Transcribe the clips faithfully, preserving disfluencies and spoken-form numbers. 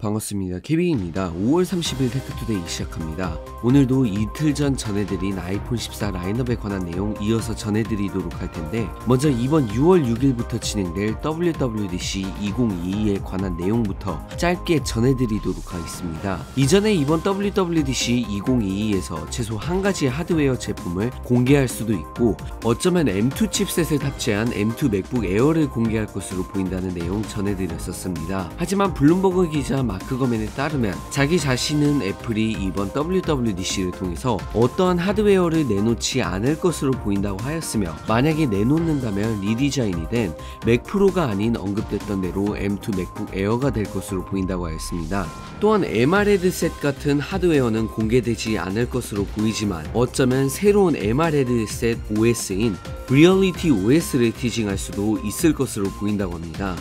반갑습니다. 케빈입니다. 오월 삼십일 테크투데이 시작합니다. 오늘도 이틀 전 전해드린 아이폰 십사 라인업에 관한 내용 이어서 전해드리도록 할 텐데, 먼저 이번 유월 육일부터 진행될 더블유 더블유 디 씨 이천이십이에 관한 내용부터 짧게 전해드리도록 하겠습니다. 이전에 이번 더블유 더블유 디 씨 이천이십이에서 최소 한 가지의 하드웨어 제품을 공개할 수도 있고, 어쩌면 엠 투 칩셋을 탑재한 엠 투 맥북 에어를 공개할 것으로 보인다는 내용 전해드렸었습니다. 하지만 블룸버그 기자 마크 거맨에 따르면 자기 자신은 애플이 이번 더블유 더블유 디 씨를 통해서 어떠한 하드웨어를 내놓지 않을 것으로 보인다고 하였으며, 만약에 내놓는다면 리디자인이 된 맥 프로가 아닌 언급됐던 대로 엠 투 맥북 에어가 될 것으로 보인다고 하였습니다. 또한 엠 알 헤드셋 같은 하드웨어는 공개되지 않을 것으로 보이지만, 어쩌면 새로운 엠 알 헤드셋 오 에스인 리얼리티 오 에스를 티징할 수도 있을 것으로 보인다고 합니다.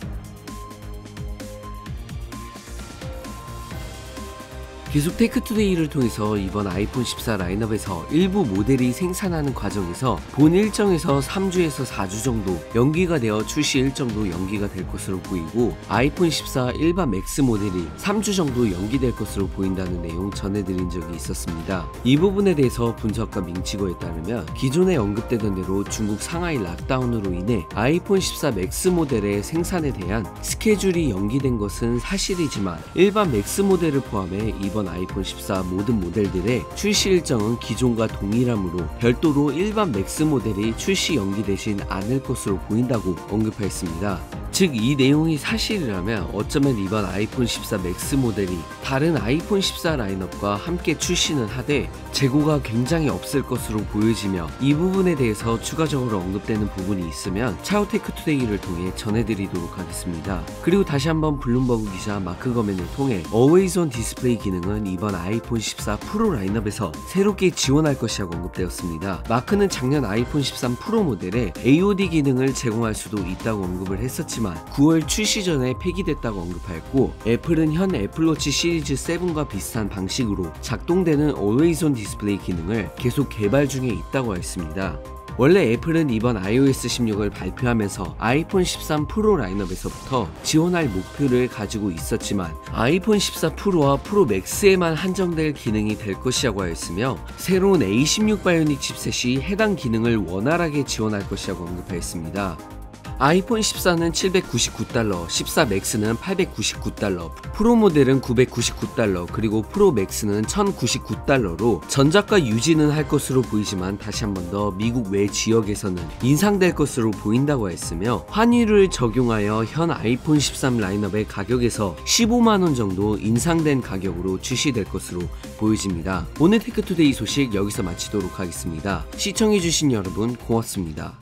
계속 테크투데이를 통해서 이번 아이폰 십사 라인업에서 일부 모델이 생산하는 과정에서 본 일정에서 삼 주에서 사 주 정도 연기가 되어 출시 일정도 연기가 될 것으로 보이고, 아이폰 십사 일반 맥스 모델이 삼 주 정도 연기될 것으로 보인다는 내용 전해드린 적이 있었습니다. 이 부분에 대해서 분석가 민치고에 따르면 기존에 언급되던 대로 중국 상하이 락다운으로 인해 아이폰 십사 맥스 모델의 생산에 대한 스케줄이 연기된 것은 사실이지만, 일반 맥스 모델을 포함해 이번 아이폰 십사 모든 모델들의 출시 일정은 기존과 동일하므로 별도로 일반 맥스 모델이 출시 연기되진 않을 것으로 보인다고 언급하였습니다. 즉, 이 내용이 사실이라면 어쩌면 이번 아이폰 십사 맥스 모델이 다른 아이폰 십사 라인업과 함께 출시는 하되 재고가 굉장히 없을 것으로 보여지며, 이 부분에 대해서 추가적으로 언급되는 부분이 있으면 차후 테크투데이를 통해 전해드리도록 하겠습니다. 그리고 다시 한번 블룸버그 기자 마크 거맨을 통해 Always On 디스플레이 기능은 이번 아이폰 십사 프로 라인업에서 새롭게 지원할 것이라고 언급되었습니다. 마크는 작년 아이폰 십삼 프로 모델에 에이 오 디 기능을 제공할 수도 있다고 언급을 했었지만 구월 출시 전에 폐기됐다고 언급하였고, 애플은 현 애플워치 시리즈 칠과 비슷한 방식으로 작동되는 Always On 디스플레이 기능을 계속 개발 중에 있다고 했습니다. 원래 애플은 이번 아이오에스 십육을 발표하면서 아이폰 십삼 프로 라인업에서부터 지원할 목표를 가지고 있었지만, 아이폰 십사 프로와 프로 맥스에만 한정될 기능이 될 것이라고 하였으며, 새로운 에이 십육 바이오닉 칩셋이 해당 기능을 원활하게 지원할 것이라고 언급하였습니다. 아이폰 십사는 칠백구십구 달러, 십사 맥스는 팔백구십구 달러, 프로 모델은 구백구십구 달러, 그리고 프로 맥스는 천구십구 달러로 전작과 유지는 할 것으로 보이지만, 다시 한 번 더 미국 외 지역에서는 인상될 것으로 보인다고 했으며, 환율을 적용하여 현 아이폰 십삼 라인업의 가격에서 십오만 원 정도 인상된 가격으로 출시될 것으로 보여집니다. 오늘 테크투데이 소식 여기서 마치도록 하겠습니다. 시청해주신 여러분 고맙습니다.